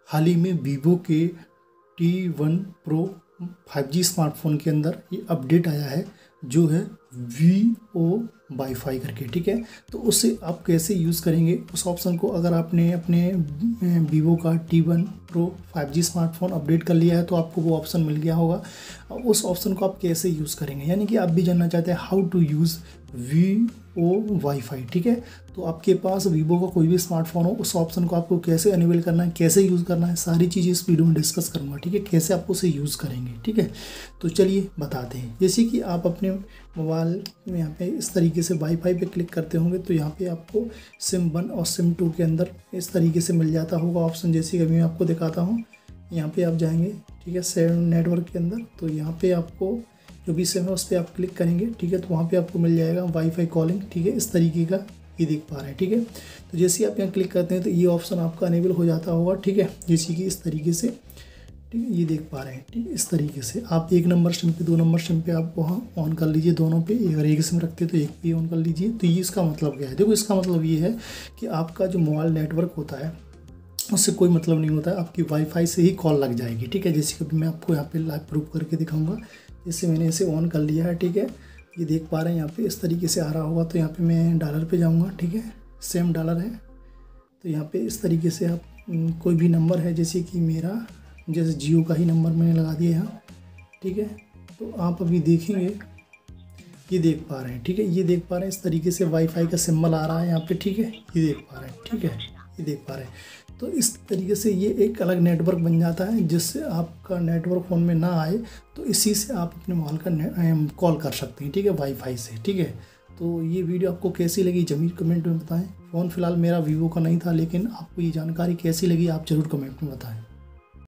हाल ही में वीवो के T1 Pro 5G smartphone के अंदर ये अपडेट आया है जो है वीओ वाईफाई करके, ठीक है। तो उससे आप कैसे यूज़ करेंगे उस ऑप्शन को, अगर आपने अपने वीवो का T1 Pro 5G smartphone update कर लिया है तो आपको वो ऑप्शन मिल गया होगा। उस ऑप्शन को आप कैसे यूज़ करेंगे, यानी कि आप भी जानना चाहते हैं how to use VO WiFi, ठीक है। तो आपके पास वीवो का कोई भी स्मार्टफोन हो, उस ऑप्शन को आपको कैसे अनेबल करना है, कैसे यूज़ करना है, सारी चीज़ें इस वीडियो में डिस्कस करूँगा, ठीक है। कैसे आप उसे यूज़ करेंगे, ठीक है। तो चलिए बताते हैं। जैसे कि आप अपने मोबाइल में यहाँ पे इस तरीके से वाईफाई पे क्लिक करते होंगे तो यहाँ पे आपको सिम 1 और सिम 2 के अंदर इस तरीके से मिल जाता होगा ऑप्शन। जैसे कि मैं आपको दिखाता हूँ, यहाँ पे आप जाएंगे, ठीक है, सेम नेटवर्क के अंदर। तो यहाँ पे आपको जो भी सिम है उस पर आप क्लिक करेंगे, ठीक है। तो वहाँ पे आपको मिल जाएगा वाईफाई कॉलिंग, ठीक है, इस तरीके का ये देख पा रहे हैं, ठीक है। तो जैसे आप यहाँ क्लिक करते हैं तो ये ऑप्शन आपका अनेबल हो जाता होगा, ठीक है, जैसे कि इस तरीके से, ठीक है, ये देख पा रहे हैं, ठीक है। इस तरीके से आप 1 नंबर सिम पे 2 नंबर सिम पे आप वहाँ ऑन कर लीजिए, दोनों पे। अगर एक सिम रखते हैं तो एक पे ऑन कर लीजिए। तो ये इसका मतलब क्या है, देखो इसका मतलब ये है कि आपका जो मोबाइल नेटवर्क होता है उससे कोई मतलब नहीं होता है, आपकी वाईफाई से ही कॉल लग जाएगी, ठीक है। जैसे कि मैं आपको यहाँ पे लाइव प्रूफ करके दिखाऊंगा। जैसे मैंने इसे ऑन कर लिया है, ठीक है, ये देख पा रहे हैं यहाँ पे इस तरीके से आ रहा होगा। तो यहाँ पे मैं डॉलर पे जाऊँगा, ठीक है, सेम डॉलर है। तो यहाँ पे इस तरीके से आप कोई भी नंबर है, जैसे कि मेरा जैसे जियो का ही नंबर मैंने लगा दिया यहाँ, ठीक है। तो आप अभी देखेंगे, ये देख पा रहे हैं, ठीक है, ये देख पा रहे हैं इस तरीके से वाईफाई का सिंबल आ रहा है यहाँ पे, ठीक है, ये देख पा रहे हैं, ठीक है, ये देख पा रहे हैं। तो इस तरीके से ये एक अलग नेटवर्क बन जाता है, जिससे आपका नेटवर्क फ़ोन में ना आए तो इसी से आप अपने मोबाइल का कॉल कर सकते हैं, ठीक है, वाईफाई से, ठीक है। तो ये वीडियो आपको कैसी लगी जरूर कमेंट में बताएं। फ़ोन फिलहाल मेरा वीवो का नहीं था, लेकिन आपको ये जानकारी कैसी लगी आप ज़रूर कमेंट में बताएं।